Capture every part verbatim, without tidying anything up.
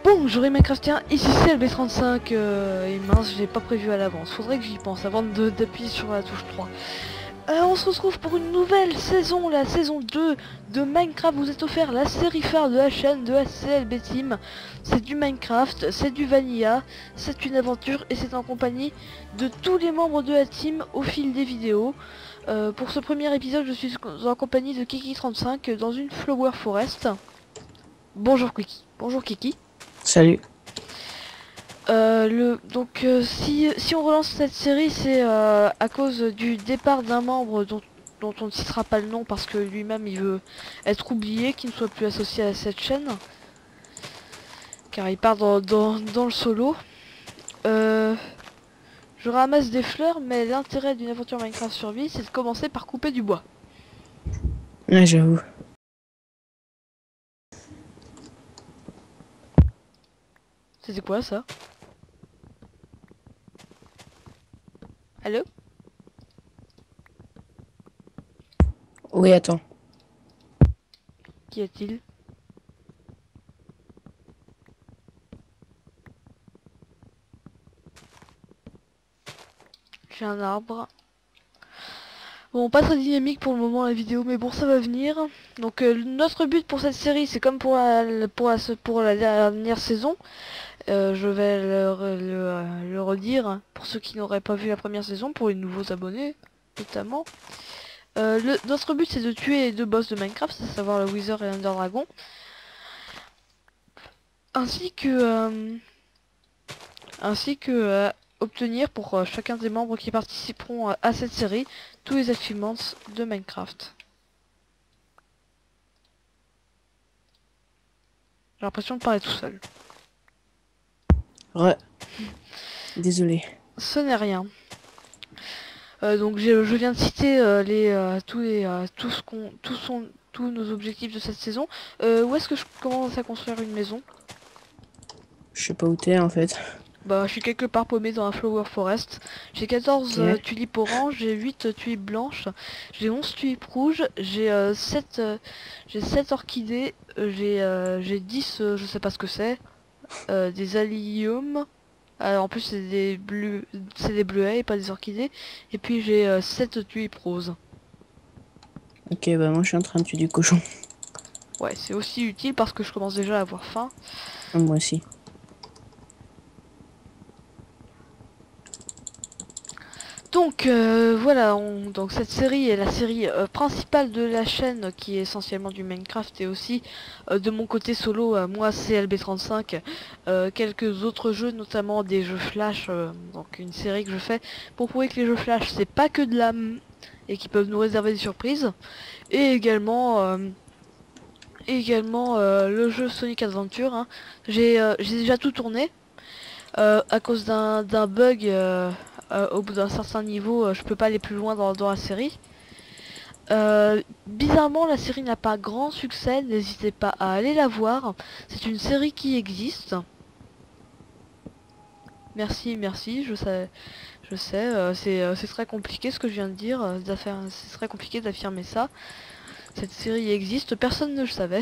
Bonjour les Minecraftiens, ici c'est L B trente-cinq euh, et mince, je l'ai pas prévu à l'avance, faudrait que j'y pense avant d'appuyer sur la touche trois. Euh, on se retrouve pour une nouvelle saison, la saison deux de Minecraft. Vous êtes offert la série phare de la chaîne de H C L B Team. C'est du Minecraft, c'est du Vanilla, c'est une aventure et c'est en compagnie de tous les membres de la team au fil des vidéos. Euh, pour ce premier épisode, je suis en compagnie de Kiki trente-cinq dans une Flower Forest. Bonjour Kiki. Bonjour Kiki. Salut. Euh, le, donc euh, si, si on relance cette série, c'est euh, à cause du départ d'un membre dont, dont on ne citera pas le nom parce que lui-même il veut être oublié, qu'il ne soit plus associé à cette chaîne. Car il part dans, dans, dans le solo. Euh, je ramasse des fleurs, mais l'intérêt d'une aventure Minecraft survie, c'est de commencer par couper du bois. Ouais, j'avoue. C'était quoi ça? Allô? Oui, attends. Qu'y a-t-il? J'ai un arbre. Bon, pas très dynamique pour le moment la vidéo, mais bon, ça va venir. Donc euh, notre but pour cette série, c'est comme pour la, pour la, pour la dernière saison. Euh, je vais le, le, le redire pour ceux qui n'auraient pas vu la première saison, pour les nouveaux abonnés notamment. Euh, le, notre but, c'est de tuer les deux boss de Minecraft, à savoir le Wither et l'Ender Dragon. Ainsi que... Euh, ainsi que... Euh, obtenir pour euh, chacun des membres qui participeront euh, à cette série tous les achievements de Minecraft. J'ai l'impression de parler tout seul. Ouais. Désolé. Ce n'est rien. Euh, donc je, je viens de citer euh, les euh, tous les euh, tout ce qu'on tous son tous nos objectifs de cette saison. Euh, où est-ce que je commence à construire une maison? Je sais pas où t'es en fait. Bah je suis quelque part paumé dans un flower forest. J'ai quatorze Ok. euh, tulipes oranges, j'ai huit euh, tulipes blanches, j'ai onze tulipes rouges, j'ai euh, sept euh, j'ai sept orchidées, euh, j'ai euh, j'ai dix euh, je sais pas ce que c'est, euh, des alliums. Alors, en plus c'est des bleus, c'est des bleuets et pas des orchidées. Et puis j'ai euh, sept tulipes roses. Ok, bah moi je suis en train de tuer du cochon. Ouais, c'est aussi utile parce que je commence déjà à avoir faim. Moi aussi. Donc euh, voilà, on, donc cette série est la série euh, principale de la chaîne qui est essentiellement du Minecraft et aussi euh, de mon côté solo, euh, moi c'est L B trente-cinq, euh, quelques autres jeux, notamment des jeux Flash, euh, donc une série que je fais pour prouver que les jeux Flash c'est pas que de l'âme et qui peuvent nous réserver des surprises. Et également... Euh, également euh, le jeu Sonic Adventure, hein. J'ai euh, j'ai déjà tout tourné euh, à cause d'un d'un bug. Euh, euh, au bout d'un certain niveau, euh, je peux pas aller plus loin dans, dans la série. Euh, bizarrement, la série n'a pas grand succès, n'hésitez pas à aller la voir. C'est une série qui existe. Merci, merci, je sais, je sais, euh, c'est euh, c'est très compliqué ce que je viens de dire, euh, c'est très compliqué d'affirmer ça. Cette série existe, personne ne le savait.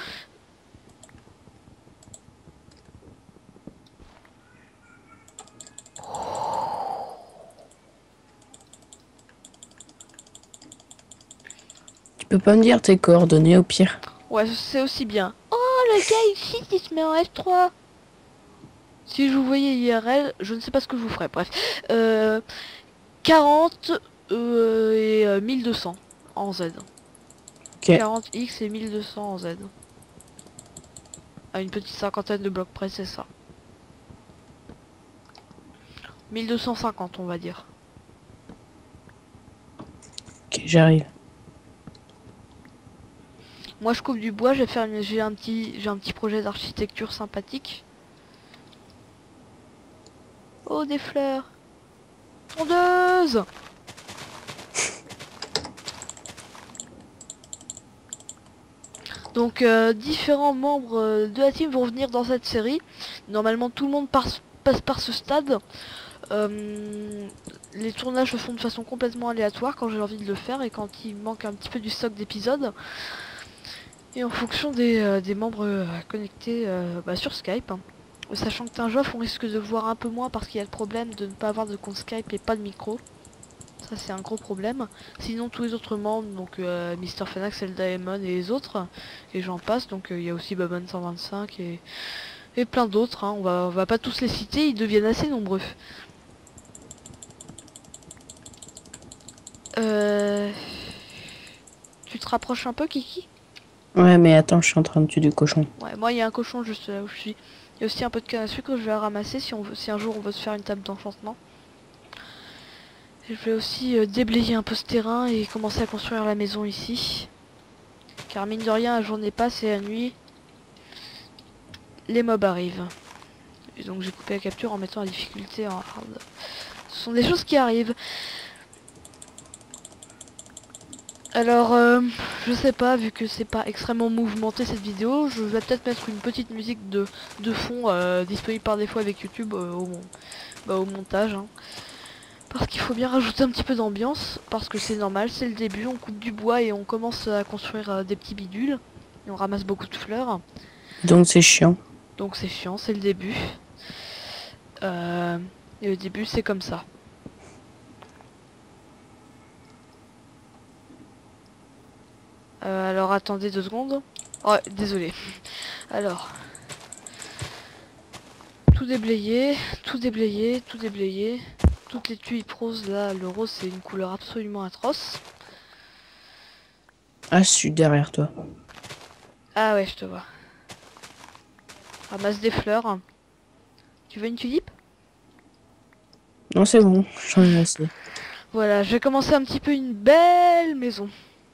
Tu peux pas me dire tes coordonnées au pire? Ouais, c'est aussi bien. Oh, le gars ici qui se met en F trois. Si je vous voyais I R L, je ne sais pas ce que je vous ferais. Bref. Euh, quarante euh, et euh, mille deux cents en Z. Ok. quarante X et mille deux cents en Z. À une petite cinquantaine de blocs près, c'est ça. mille deux cent cinquante, on va dire. Ok, j'arrive. Moi, je coupe du bois. Je vais faire une... J'ai un petit, j'ai un petit projet d'architecture sympathique. Oh, des fleurs. Tondeuse. Donc euh, différents membres euh, de la team vont venir dans cette série. Normalement tout le monde passe, passe par ce stade. Euh, les tournages se font de façon complètement aléatoire quand j'ai envie de le faire et quand il manque un petit peu du stock d'épisodes. Et en fonction des, euh, des membres euh, connectés euh, bah, sur Skype. Hein. Sachant que t'es un joueur, on risque de le voir un peu moins parce qu'il y a le problème de ne pas avoir de compte Skype et pas de micro. Ça c'est un gros problème. Sinon tous les autres membres, donc euh, Mister Fanax, Eldaemon et les autres, et j'en passe, donc il euh, y a aussi Baban cent vingt-cinq et, et plein d'autres, hein. on, va, on va pas tous les citer, ils deviennent assez nombreux. Euh... Tu te rapproches un peu, Kiki? Ouais, mais attends, je suis en train de tuer du cochon. Ouais, moi il y a un cochon juste là où je suis. Il y a aussi un peu de canne à sucre que je vais ramasser si, on veut, si un jour on veut se faire une table d'enchantement. Je vais aussi euh, déblayer un peu ce terrain et commencer à construire la maison ici. Car mine de rien, la journée passe et la nuit, les mobs arrivent. Et donc j'ai coupé la capture en mettant la difficulté en hard. Ce sont des choses qui arrivent. Alors, euh, je sais pas, vu que c'est pas extrêmement mouvementé cette vidéo, je vais peut-être mettre une petite musique de, de fond euh, disponible par défaut avec YouTube euh, au, bah, au montage. Hein. Parce qu'il faut bien rajouter un petit peu d'ambiance, parce que c'est normal, c'est le début, on coupe du bois et on commence à construire euh, des petits bidules. Et on ramasse beaucoup de fleurs. Donc c'est chiant. Donc c'est chiant, c'est le début. Euh, et le début c'est comme ça. Euh, alors attendez deux secondes. Ouais, désolé. Alors. Tout déblayé, tout déblayé, tout déblayé. Toutes les tulipes roses là, le rose c'est une couleur absolument atroce. Ah, je suis derrière toi. Ah ouais, je te vois. Ramasse des fleurs. Tu veux une tulipe? Non, c'est bon, j'en ai assez. Voilà, je vais commencer un petit peu une belle maison.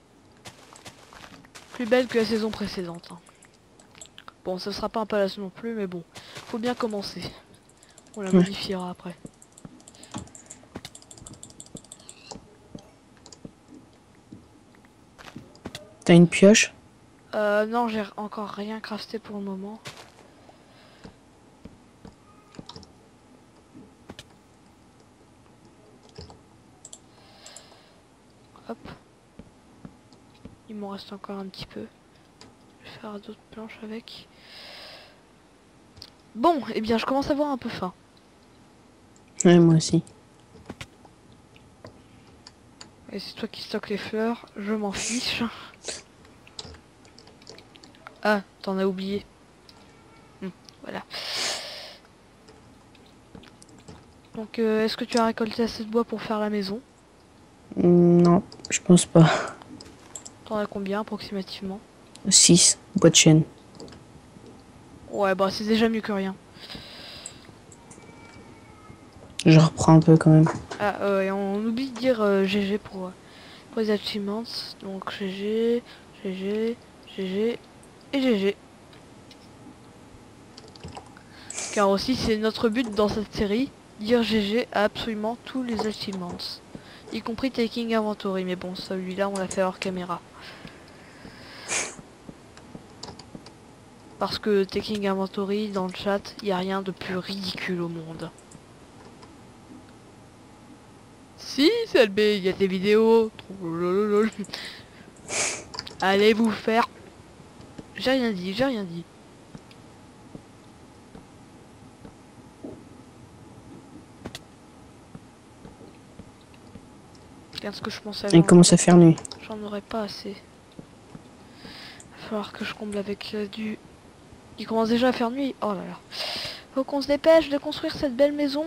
Plus belle que la saison précédente. Hein. Bon, ça sera pas un palace non plus, mais bon, faut bien commencer. On la Ouais. modifiera après. T'as une pioche? Euh, non, j'ai encore rien crafté pour le moment. Hop. Il m'en reste encore un petit peu. Je vais faire d'autres planches avec. Bon, eh bien, je commence à avoir un peu faim. Ouais, moi aussi. Et c'est toi qui stocke les fleurs, je m'en fiche. Ah, t'en as oublié. Hum, voilà. Donc, euh, est-ce que tu as récolté assez de bois pour faire la maison? Non, je pense pas. T'en as combien approximativement? six, bois de chêne. Ouais, bah c'est déjà mieux que rien. Je reprends un peu quand même. Ah, euh, et on oublie de dire euh, G G pour, euh, pour les achievements. Donc G G, G G, G G et G G. Car aussi c'est notre but dans cette série, dire G G à absolument tous les achievements. Y compris Taking Inventory, mais bon celui-là on l'a fait hors caméra. Parce que Taking Inventory dans le chat, il n'y a rien de plus ridicule au monde. Si, c'est L B, il y a des vidéos. Allez vous faire. J'ai rien dit, j'ai rien dit. Regarde ce que je pensais Il avant. commence à faire nuit. J'en aurais pas assez. Il va falloir que je comble avec euh, du... Il commence déjà à faire nuit. Oh là là. Faut qu'on se dépêche de construire cette belle maison.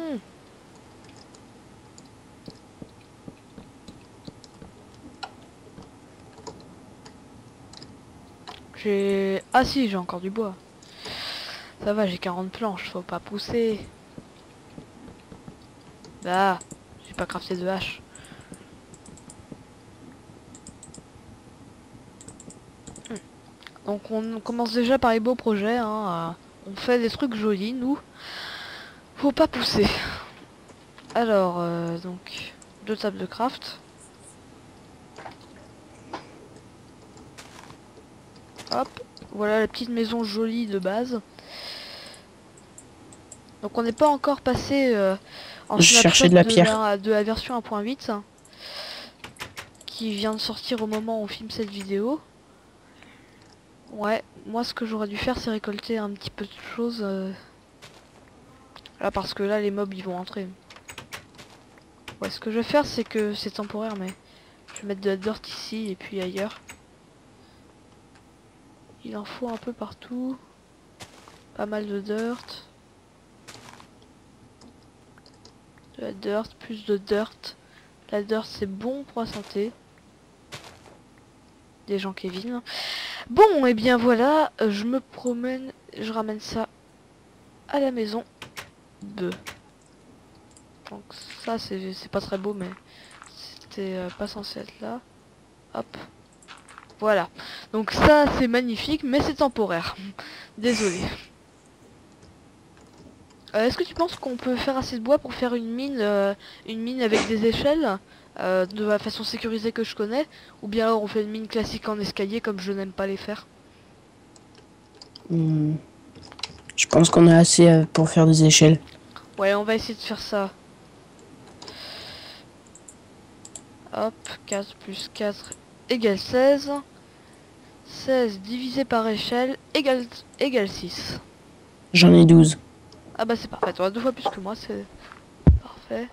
J'ai... Ah si, j'ai encore du bois. Ça va, j'ai quarante planches, faut pas pousser. Là, j'ai pas crafté de hache. Hmm. Donc on commence déjà par les beaux projets. Hein. On fait des trucs jolis, nous. Faut pas pousser. Alors, euh, donc, deux tables de craft. Hop, voilà la petite maison jolie de base. Donc on n'est pas encore passé euh, en Je cherchais de la de pierre. la, de la version un point huit hein, qui vient de sortir au moment où on filme cette vidéo. Ouais, moi ce que j'aurais dû faire c'est récolter un petit peu de choses. Euh, Là parce que là les mobs ils vont entrer. Ouais, ce que je vais faire c'est que c'est temporaire, mais je vais mettre de la dirt ici et puis ailleurs. Il en faut un peu partout. Pas mal de dirt. De la dirt, plus de dirt. La dirt c'est bon pour la santé. Des gens Kevin. Bon, et bien voilà, je me promène, je ramène ça à la maison. Deux. Donc ça c'est pas très beau, mais c'était euh, pas censé être là. Hop. Voilà. Donc ça c'est magnifique, mais c'est temporaire. Désolé. Euh, Est-ce que tu penses qu'on peut faire assez de bois pour faire une mine, euh, une mine avec des échelles euh, de la façon sécurisée que je connais, ou bien alors on fait une mine classique en escalier comme je n'aime pas les faire? Hmm. Je pense qu'on a assez euh, pour faire des échelles. Ouais, on va essayer de faire ça. Hop, quatre plus quatre égale seize. seize divisé par échelle égale, égale six. J'en ai douze. Ah bah c'est parfait, tu as deux fois plus que moi, c'est parfait.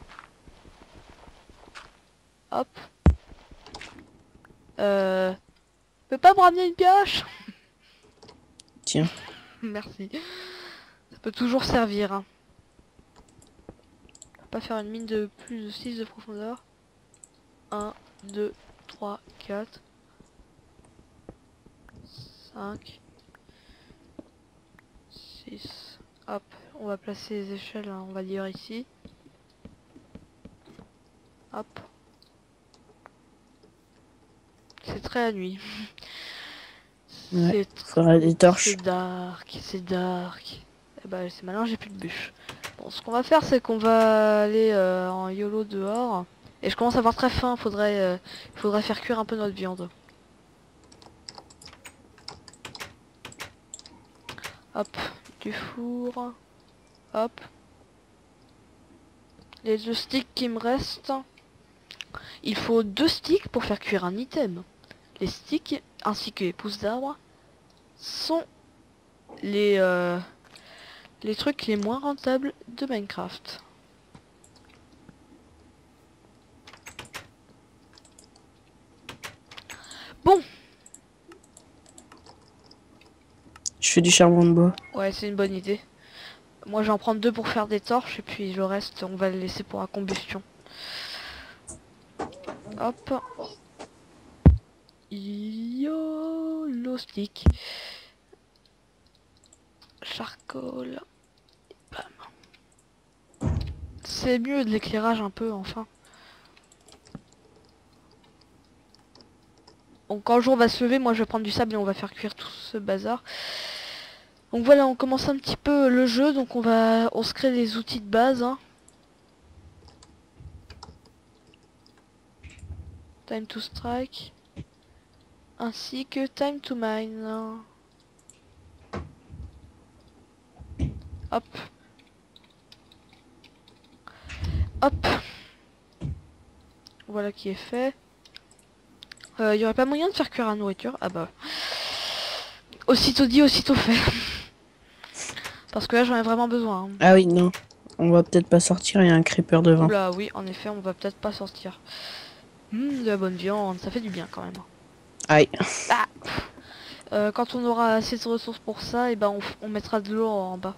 Hop. Euh... Peux pas me ramener une pioche? Tiens. Merci. Ça peut toujours servir. Hein. On va pas faire une mine de plus de six de profondeur. un, deux, trois, quatre, cinq, six. Hop, on va placer les échelles, hein, on va dire ici. Hop. C'est très la nuit. Ouais, C'est faudra des torches. C'est dark, c'est dark. Et bah c'est malin, j'ai plus de bûches. Bon, ce qu'on va faire, c'est qu'on va aller euh, en YOLO dehors. Et je commence à avoir très faim, faudrait, euh, faudrait faire cuire un peu notre viande. Hop, du four. Hop. Les deux sticks qui me restent. Il faut deux sticks pour faire cuire un item. Les sticks, ainsi que les pousses d'arbre, sont les, euh, les trucs les moins rentables de Minecraft. Bon. Je fais du charbon de bois. Ouais, c'est une bonne idée. Moi, je vais en prendre deux pour faire des torches et puis le reste, on va le laisser pour la combustion. Hop. YOLO stick. Charcoal. Bam. C'est mieux de l'éclairage un peu, enfin. Donc quand le jour va se lever, moi je vais prendre du sable et on va faire cuire tout ce bazar. Donc voilà, on commence un petit peu le jeu, donc on va, on se crée des outils de base. Hein. Time to strike. Ainsi que time to mine. Hop. Hop. Voilà qui est fait. Il euh, y aurait pas moyen de faire cuire la nourriture? Ah bah. Aussitôt dit, aussitôt fait. Parce que là j'en ai vraiment besoin. Hein. Ah oui, non. On va peut-être pas sortir, il y a un creeper devant. Oula, oui, en effet, on va peut-être pas sortir. Hum, de la bonne viande, ça fait du bien quand même. Aïe. Ah euh, quand on aura assez de ressources pour ça, et ben on, on mettra de l'eau en bas.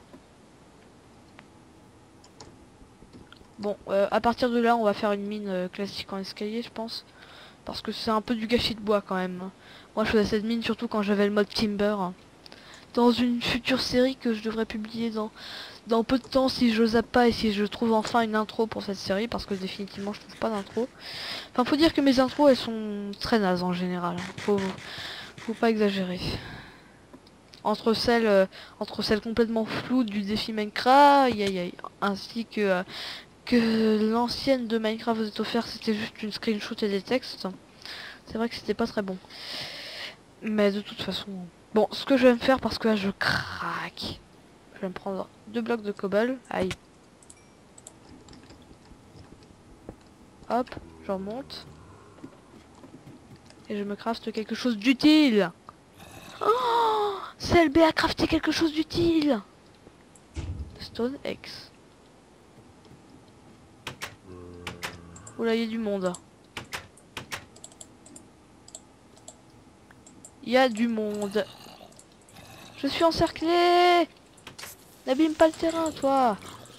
Bon, euh, à partir de là, on va faire une mine euh, classique en escalier, je pense. Parce que c'est un peu du gâchis de bois quand même. Moi, je faisais cette mine surtout quand j'avais le mode Timber. Dans une future série que je devrais publier dans, dans peu de temps si je zappe pas et si je trouve enfin une intro pour cette série. Parce que définitivement, je trouve pas d'intro. Enfin, faut dire que mes intros, elles sont très nazes en général. Faut, faut pas exagérer. Entre celles, euh, entre celles complètement floues du défi Minecraft, aïe aïe aïe, ainsi que... Euh, que l'ancienne de Minecraft vous est offerte, c'était juste une screenshot et des textes. C'est vrai que c'était pas très bon. Mais de toute façon... Bon, ce que je vais me faire, parce que là je craque. Je vais me prendre deux blocs de cobble. Aïe. Hop, je remonte. Et je me crafte quelque chose d'utile. Oh, C L B a crafté quelque chose d'utile. Stone X. Oula, il y a du monde. Il y a du monde. Je suis encerclé. N'abîme pas le terrain, toi.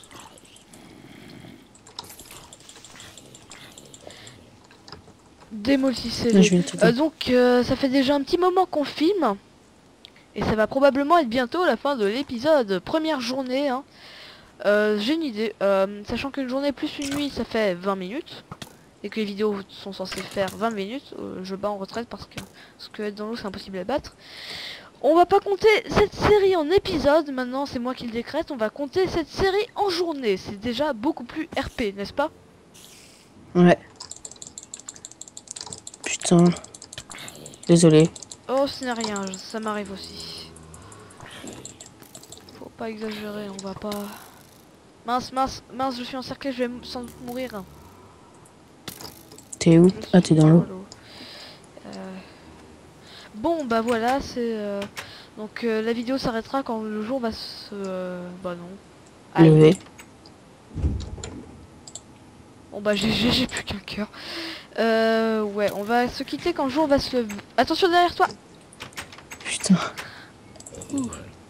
Démolissez-les. Euh, donc, euh, ça fait déjà un petit moment qu'on filme. Et ça va probablement être bientôt la fin de l'épisode. Première journée. Hein. Euh, J'ai une idée. Euh, sachant qu'une journée plus une nuit, ça fait vingt minutes. Et que les vidéos sont censées faire vingt minutes. Euh, je bats en retraite parce que ce que être dans l'eau, c'est impossible à battre. On va pas compter cette série en épisode. Maintenant, c'est moi qui le décrète. On va compter cette série en journée. C'est déjà beaucoup plus R P, n'est-ce pas? Ouais. Putain. Désolé. Oh, ce n'est rien. Ça m'arrive aussi. Faut pas exagérer. On va pas... Mince, mince, mince. Je suis encerclé. Je vais sans doute mourir. T'es où? Ah, t'es dans l'eau. Euh... Bon, bah voilà. C'est... Euh... Donc, euh, la vidéo s'arrêtera quand le jour va se... Euh... Bah non. Lever. Bon bah j'ai plus qu'un cœur. Euh, ouais, on va se quitter quand le jour va se lever. Attention derrière toi. Putain. Ouh.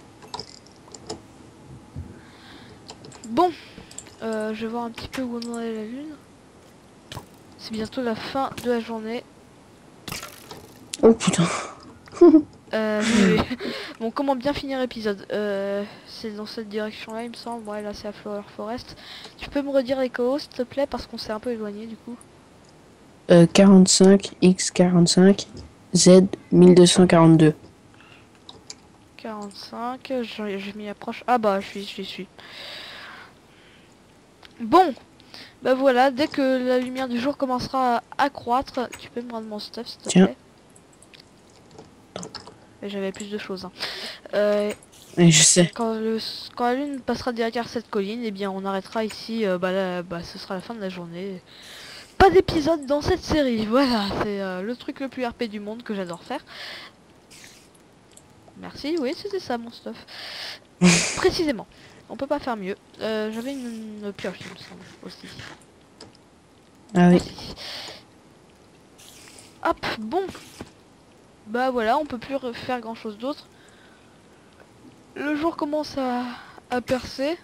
Bon, euh, je vais voir un petit peu où on en est la lune. C'est bientôt la fin de la journée. Oh putain. Euh, oui, oui. Bon, comment bien finir l'épisode euh, c'est dans cette direction-là, il me semble. Ouais, là c'est à Flower Forest. Tu peux me redire les codes, s'il te plaît, parce qu'on s'est un peu éloigné du coup. Euh, quarante-cinq X quarante-cinq Z mille deux cent quarante-deux. quarante-cinq, je, je m'y approche. Ah bah, je suis, je suis. Bon, bah voilà, dès que la lumière du jour commencera à accroître, tu peux me rendre mon stuff, s'il te Tiens. plaît. J'avais plus de choses. Hein. Euh, Et je sais. Quand, le, quand la lune passera derrière cette colline, eh bien on arrêtera ici. Euh, bah là, bah ce sera la fin de la journée. Pas d'épisode dans cette série. Voilà, c'est euh, le truc le plus R P du monde que j'adore faire. Merci, oui, c'était ça mon stuff. Précisément. On peut pas faire mieux. Euh, J'avais une, une pioche, il me semble, aussi. Ah oui. Aussi. Hop, bon. Bah voilà, on peut plus faire grand chose d'autre. Le jour commence à, à percer.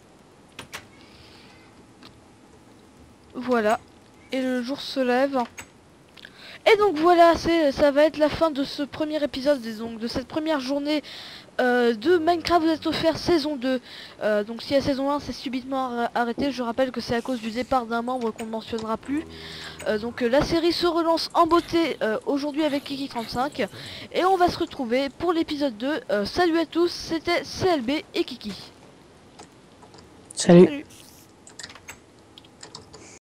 Voilà. Et le jour se lève. Et donc voilà, c'est ça va être la fin de ce premier épisode, et donc de cette première journée euh, de Minecraft vous êtes offert saison deux. Euh, donc si la saison un s'est subitement arrêté, je rappelle que c'est à cause du départ d'un membre qu'on ne mentionnera plus. Euh, donc euh, la série se relance en beauté euh, aujourd'hui avec Kiki trente-cinq. Et on va se retrouver pour l'épisode deux. Euh, salut à tous, c'était C L B et Kiki. Salut. Salut.